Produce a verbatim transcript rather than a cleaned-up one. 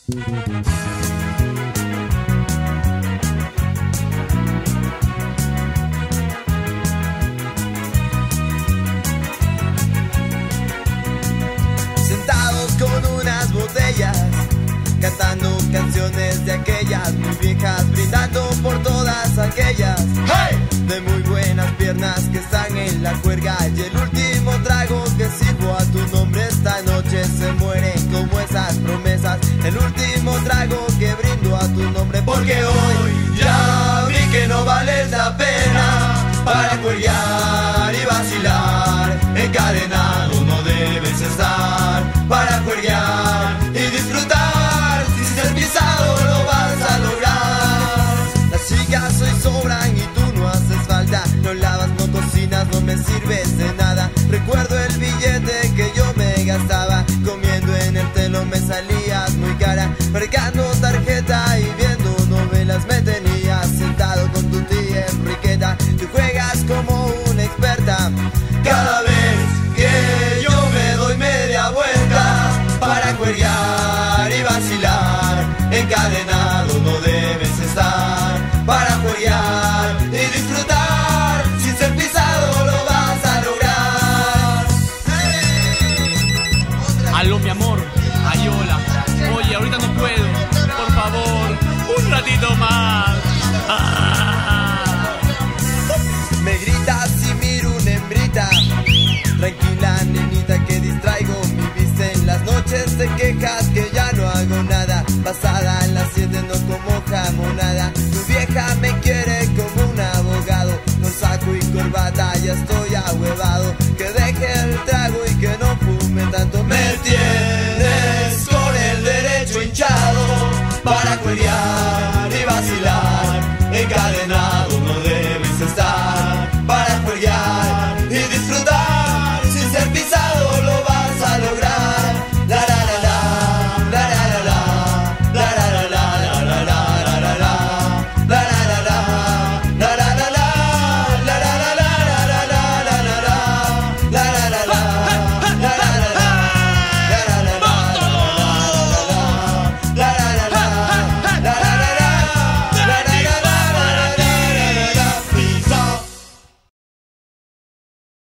Sentados con unas botellas, cantando canciones de aquellas muy viejas, brindando por todas aquellas ¡hey! De muy buenas piernas que están en la juerga. Y el último trago que sirvo a tu nombre esta noche se muere como esas promesas. El último trago que brindo a tu nombre, porque hoy ya vi que no vale la pena para juerguear y vacilar. Encadenado no debes estar para juerguear y disfrutar. Si ser pisado lo vas a lograr. Las chicas hoy sobran y tú no haces falta. No lavas, no cocinas, no me sirves de nada. Recuerdo el billete que yo me gastaba comiendo en el telo, me salías muy cara. Marcando tarjeta y viendo novelas me tenías sentado con tu tía Enriqueta. Tú juegas como una experta cada vez que yo me doy media vuelta para juerguear y vacilar. Encadenado no debes estar para juerguear y disfrutar. Sin ser pisado lo vas a lograr. Aló, mi amor, Ayola. Oye, ahorita no puedo. Por favor, un ratito más. Ah. Me gritas y miro una hembrita. Tranquila, nenita, que distraigo mi vista. En las noches te quejas que ya no hago nada. Pasada las siete no como jamonada. Tu vieja me quiere como un abogado. Con saco y corbata ya estoy ahuevado. Que deje el trago y que no fume tanto. Me tienes con el derecho hinchado para cuerear